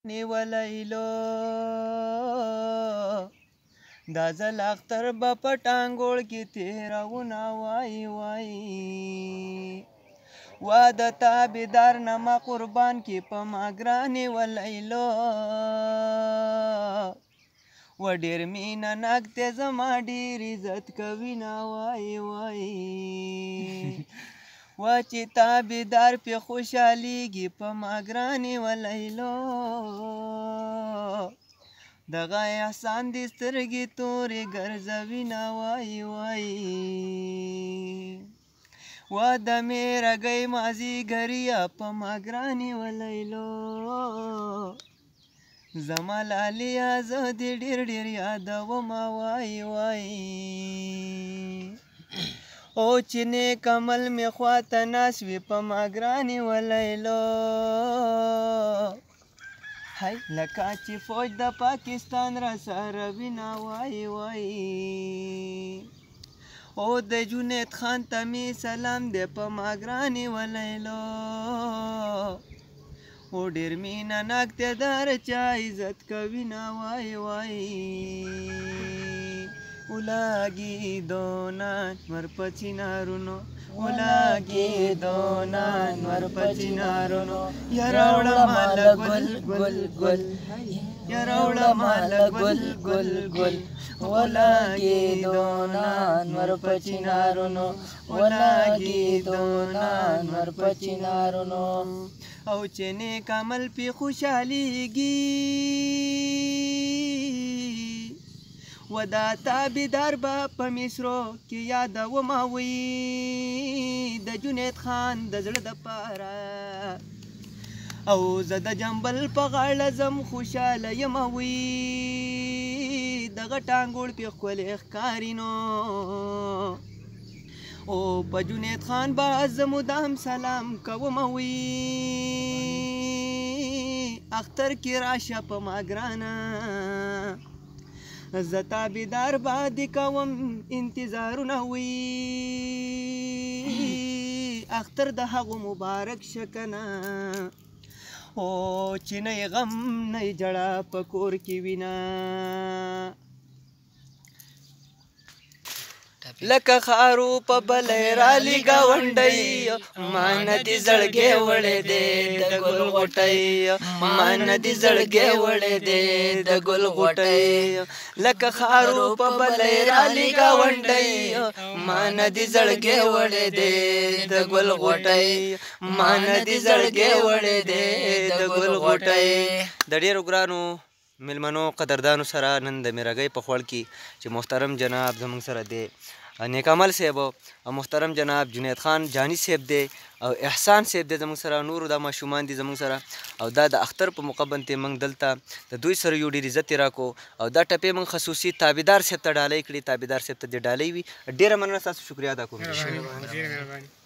نیولیلو دا ځل اختر به په ټانګوړ کې تېروونه وایي وایي وا د تابېدار نه ما قربان کې په ما ګرانې ولیلو و ډېر مینه ناک دی زما ډېر عزت کوي نه وایي وایي وا چې تابېدار پې خوشحالېږي په ما ګرانې ولیلو دغه احسان دې سترګې تورې ګرځوي نه وایي وایي وا د میرګۍ مازدیګریه په ما ګرانې ولیلو زما لالیا زه دې ډېر ډېر یادومه وایي وایي او چې نیک عمل مې خواته ناست وي په ما ګرانې ولیلو هی لکه چې فوج د پاکستان را سره وي نه وایي وایي او د جنید خان ته مې سلام دی په ما ګرانې ولیلو او ډېر مینه ناک دی د هر چا عزت کوي نه وایي وایي ولاګېدو نور په چنارونو ولاګېدو نور په چنارونو یاره وړمه له ګل ګل ګل یاره وړمه له ګل ګل ګل ولاګېدو نور په چنارونو ولاګېدو نور په چنارونو او چې نیک عمل پې خوشحالېږي و دا تابېدار به په مصرو کې یادومه وی د جنید خان د زړه دپاره او زه د جنبل په غاړه ځم خوشحاله یمه وی دغه ټانګوړ پې ښکلی ښکاري نو او په جنید خان به زه مدام سلام کومه وی اختر کې راشه په ما ګرانه زه تابېدار به دې کوم انتظارونه وی اختر د هغو مبارک شه کنه او چې نه یې غم نه یې جړه په کور کې وینه لکه خارو په بلی رالی ګاونډی ما نه دې زړګی وړی دی د ګل غوټۍ ما نه دې زړګی وړی دی د ګل غوټۍ لکه خارو په بلی رالی ګاونډی ما نه دې زړګی وړی دی د ګل غوټۍ ما نه دې زړګی وړی دی د ګل غوټۍ د ډېرو ګرانو میلمنو قدردانو سره نن د میرګۍ په خوړ کې چې محترم جناب زموږ سره دی نیک عمل صاحب او محترم جناب جنید خان جانی صاحب دی او احسان صاحب دی زموږ سره نورو دا ماشومان دي زموږ سره او دا د اختر په موقع باندې موږ دلته د دوی سره یو ډېر عزت یې راکو او دا ټپې موږ خصوصي تابېدار صاحب ته ډالۍ کړي تابېدار صاحب ته دې ډالۍ وي ډېره مننه ستاسو شکریه ادا کوم